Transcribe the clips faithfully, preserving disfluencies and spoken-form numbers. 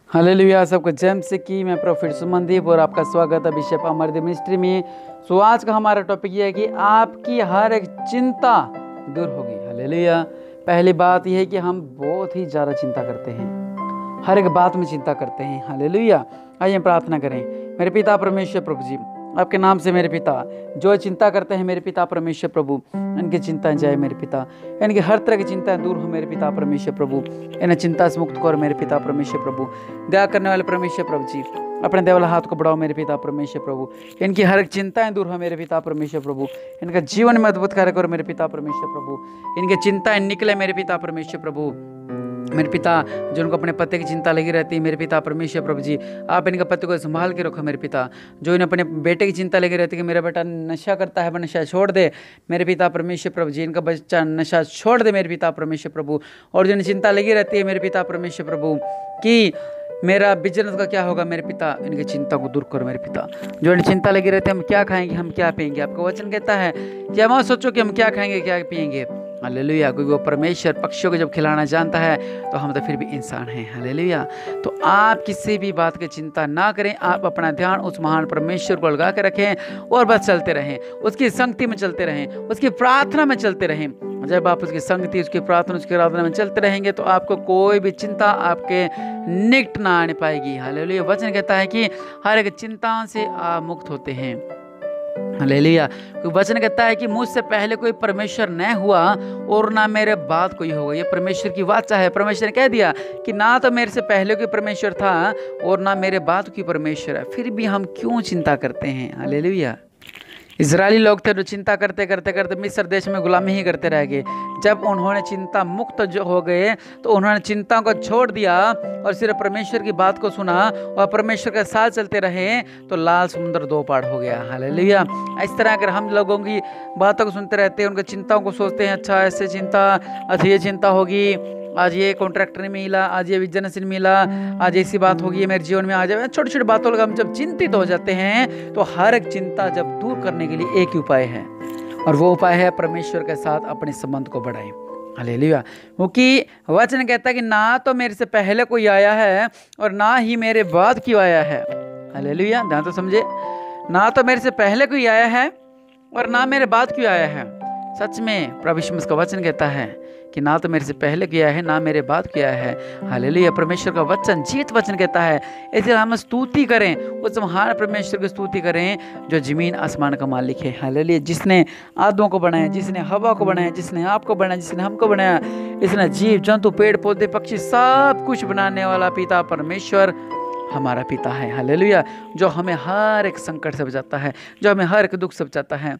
Hallelujah. सबको jam से की मैं प्रोफेट सुमनदीप और आपका स्वागत है बिशप अमरदीप मिनिस्ट्री में। सो आज का हमारा टॉपिक ये है कि आपकी हर एक चिंता दूर होगी। हालेलुया। पहली बात यह है कि हम बहुत ही ज़्यादा चिंता करते हैं, हर एक बात में चिंता करते हैं। हालेलुया। आइए प्रार्थना करें। मेरे पिता परमेश्वर प्रभु जी, आपके नाम से मेरे पिता जो चिंता करते हैं मेरे पिता परमेश्वर प्रभु, इनकी चिंताएं जाए मेरे पिता, इनकी हर तरह की चिंताएं दूर हो मेरे पिता परमेश्वर प्रभु। इन्हें चिंता से मुक्त करो मेरे पिता परमेश्वर प्रभु। दया करने वाले परमेश्वर प्रभु जी, अपने देवला हाथ को बढ़ाओ मेरे पिता परमेश्वर प्रभु। इनकी हर एक चिंताएं दूर हो मेरे पिता परमेश्वर प्रभु। इनका जीवन में अद्भुत कार्य करो मेरे पिता परमेश्वर प्रभु। इनकी चिंताएं निकले मेरे पिता परमेश्वर प्रभु। मेरे पिता जो उनको अपने पति की चिंता लगी रहती है मेरे पिता परमेश्वर प्रभु जी, आप इनके पति को संभाल के रखो मेरे पिता। जो इन्हें अपने बेटे की चिंता लगी रहती है कि मेरा बेटा नशा करता है, वह नशा छोड़ दे मेरे पिता परमेश्वर प्रभु जी, इनका बच्चा नशा छोड़ दे मेरे पिता परमेश्वर प्रभु। और जो इन्हें चिंता लगी रहती है मेरे पिता परमेश्वर प्रभु कि मेरा बिजनेस का क्या होगा मेरे पिता, इनकी चिंता को दूर करो मेरे पिता। जो इन्हें चिंता लगी रहती है हम क्या खाएंगे, हम क्या पिएंगे, आपका वचन कहता है कि हम सोचो कि हम क्या खाएंगे क्या पिएंगे। हालेलुया। क्योंकि वो परमेश्वर पक्षियों को जब खिलाना जानता है तो हम तो फिर भी इंसान हैं। हालेलुया। तो आप किसी भी बात की चिंता ना करें, आप अपना ध्यान उस महान परमेश्वर को लगा के रखें और बस चलते रहें, उसकी संगति में चलते रहें, उसकी प्रार्थना में चलते रहें। जब आप उसकी संगति, उसकी प्रार्थना, उसकी आराधना में चलते रहेंगे तो आपको कोई भी चिंता आपके निकट ना आने पाएगी। हालेलुया। वचन कहता है कि हर एक चिंता से आप मुक्त होते हैं। हालेलुया। वचन कहता है कि मुझसे पहले कोई परमेश्वर न हुआ और ना मेरे बाद कोई होगा। ये परमेश्वर की वाचा है। परमेश्वर ने कह दिया कि ना तो मेरे से पहले कोई परमेश्वर था और ना मेरे बाद कोई परमेश्वर है, फिर भी हम क्यों चिंता करते हैं। हालेलुया। इजरायली लोग थे जो चिंता करते करते करते मिस्र देश में गुलामी ही करते रह गए। जब उन्होंने चिंता मुक्त जो हो गए तो उन्होंने चिंता को छोड़ दिया और सिर्फ परमेश्वर की बात को सुना और परमेश्वर के साथ चलते रहे तो लाल समुद्र दो पार हो गया। हालेलुया। इस तरह अगर हम लोगों की बातों को सुनते रहते हैं, उनकी चिंताओं को सोचते हैं, अच्छा ऐसे चिंता, अच्छा ये चिंता होगी, आज ये कॉन्ट्रैक्टर नहीं मिला, आज ये बिजनेस नहीं मिला, आज ऐसी बात होगी मेरे जीवन में आ जाए, छोटी छोटी बातों पर हम जब चिंतित हो जाते हैं तो हर एक चिंता जब दूर करने के लिए एक ही उपाय है और वो उपाय है परमेश्वर के साथ अपने संबंध को बढ़ाएं। हालेलुया। क्योंकि वचन कहता है कि ना तो मेरे से पहले कोई आया है और ना ही मेरे बाद क्यों आया है। हालेलुया। ध्यान तो समझे, ना तो मेरे से पहले कोई आया है और ना मेरे बाद क्यों आया है। सच में प्रभु यीशु मसीह का वचन कहता है कि ना तो मेरे से पहले किया है ना मेरे बाद किया है। हालेलुया। परमेश्वर का वचन जीत वचन कहता है, इसलिए हम स्तुति करें, उस महान परमेश्वर की स्तुति करें जो जमीन आसमान का मालिक है। हालेलुया। जिसने आदमों को बनाया, जिसने हवा को बनाया, जिसने आपको बनाया, जिसने हमको बनाया, इसने जीव जंतु पेड़ पौधे पक्षी सब कुछ बनाने वाला पिता परमेश्वर हमारा पिता है। हालेलुया। जो हमें हर एक संकट से बचाता है, जो हमें हर एक दुख से बचाता है।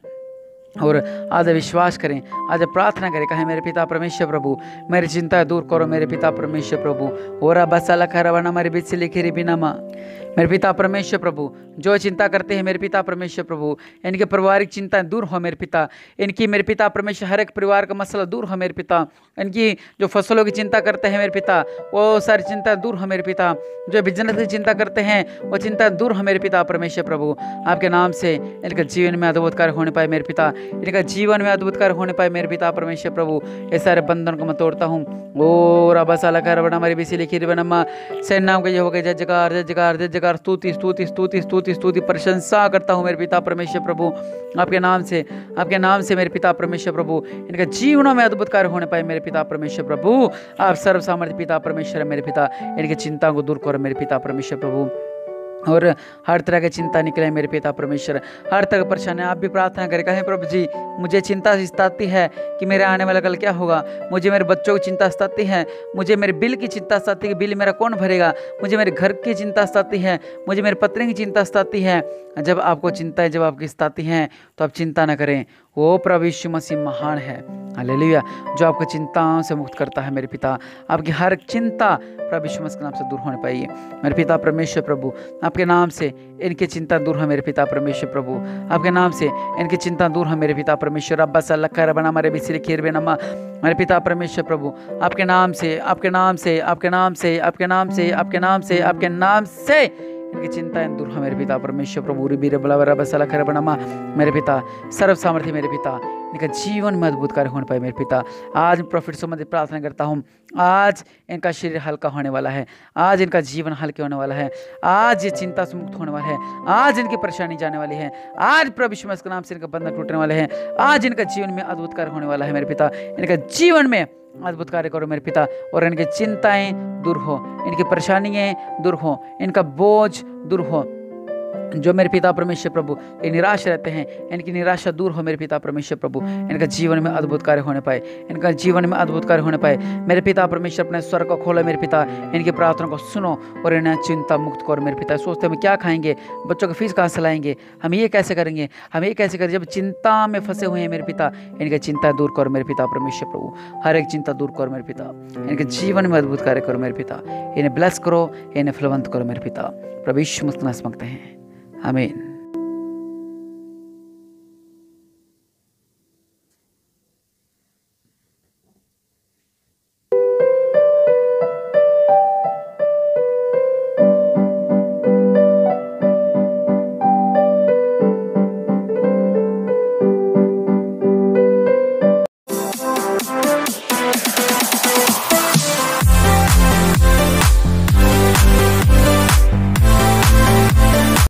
और आज विश्वास करें, आज प्रार्थना करें, कहें मेरे पिता परमेश्वर प्रभु मेरी चिंता दूर करो मेरे पिता परमेश्वर प्रभु। और बसा खरवाना मेरे बीच से लिखे बिना माँ मेरे पिता परमेश्वर प्रभु, जो चिंता करते हैं मेरे पिता परमेश्वर प्रभु, इनके पारिवारिक चिंताएं दूर हो मेरे पिता, इनकी मेरे पिता परमेश्वर हर एक परिवार का मसला दूर हो मेरे पिता, इनकी जो फसलों की चिंता करते हैं मेरे पिता वो सारी चिंता दूर हो मेरे पिता, जो बिजनेस की चिंता करते हैं वो चिंता दूर हो मेरे पिता परमेश्वर प्रभु। आपके नाम से इनके जीवन में अद्भुत कार्य होने पाए मेरे पिता, इनका जीवन में अद्भुत कार्य होने पाए मेरे पिता परमेश्वर प्रभु। ये सारे बंधन को मैं तोड़ता हूँ। ओ रबा साला कर बना हमारी बिसी लिखी बना से नाम के ये हो गए जय जयकार जय जयकार जय जयकार, स्तुति स्तुति स्तुति स्तुति स्तुति प्रशंसा करता हूँ मेरे पिता परमेश्वर प्रभु। आपके नाम से आपके नाम से मेरे पिता परमेश्वर प्रभु इनके जीवनों में अद्भुत कार्य होने पाए मेरे पिता परमेश्वर प्रभु। आप सर्व सामर्थ्य पिता परमेश्वर मेरे पिता, इनकी चिंता को दूर करो मेरे पिता परमेश्वर प्रभु। और हर तरह की चिंता निकले मेरे पिता परमेश्वर, हर तरह की परेशानी आप भी प्रार्थना करें, कहें प्रभु जी मुझे चिंता सताती है कि मेरे आने वाला कल क्या होगा, मुझे मेरे बच्चों की चिंता सताती है, मुझे मेरे बिल की चिंता सताती है कि बिल मेरा कौन भरेगा, मुझे मेरे घर की चिंता सताती है, मुझे मेरे पत्नी की चिंता सताती है। जब आपको चिंता है, जब आपकी सताती हैं तो आप चिंता न करें, वो प्रभु यीशु मसीह महान है। हालेलुया। जो आपको चिंताओं से मुक्त करता है मेरे पिता, आपकी हर चिंता प्रभु यीशु मसीह के नाम से दूर होने पाइए मेरे पिता परमेश्वर प्रभु। आपके नाम से इनकी चिंता दूर हो मेरे पिता परमेश्वर प्रभु, आपके नाम से इनकी चिंता दूर हो मेरे पिता परमेश्वर। अब्बा सा लखा बना मेरे बिसिर खीर बे नमा मेरे पिता परमेश्वर प्रभु। आपके नाम से आपके नाम से आपके नाम से आपके नाम से आपके नाम से आपके नाम से इनकी चिंताएं दूर हो मेरे पिता परमेश्वर प्रभु। रिबी रे बला बरा बसा लखा बना मेरे पिता, सर्व सामर्थ्य मेरे पिता, इनका जीवन में अद्भुत कार्य होने पाए मेरे पिता। आज प्रॉफिट संबंधी प्रार्थना करता हूँ, आज इनका शरीर हल्का होने वाला है, आज इनका जीवन हल्के होने वाला है, आज ये चिंता से मुक्त होने वाला है, आज इनकी परेशानी जाने वाली है, आज प्रभु यीशु मसीह के नाम से इनका बंधन टूटने वाले हैं, आज इनका जीवन में अद्भुत कार्य होने वाला है मेरे पिता। इनका जीवन में अद्भुत कार्य करो मेरे पिता, और इनकी चिंताएं दूर हो, इनकी परेशानियां दूर हो, इनका बोझ दूर हो। जो मेरे पिता परमेश्वर प्रभु ये निराश रहते हैं, इनकी निराशा दूर हो मेरे पिता परमेश्वर प्रभु। इनका जीवन में अद्भुत कार्य होने पाए, इनका जीवन में अद्भुत कार्य होने पाए मेरे पिता परमेश्वर। अपने स्वर को खोलो मेरे पिता, इनकी प्रार्थना को सुनो और इन्हें चिंता मुक्त करो मेरे पिता। सोचते हम क्या खाएंगे, बच्चों की फीस कहाँ से लाएंगे, हम ये कैसे करेंगे, हम ये कैसे करें, जब चिंता में फंसे हुए हैं मेरे पिता, इनकी चिंता दूर करो मेरे पिता परमेश्वर प्रभु। हर एक चिंता दूर करो मेरे पिता, इनके जीवन में अद्भुत कार्य करो मेरे पिता। इन्हें ब्लेस करो, इन्हें फलवंत करो मेरे पिता। प्रभु यीशु मसीह नाम से मांगते हैं, आमीन।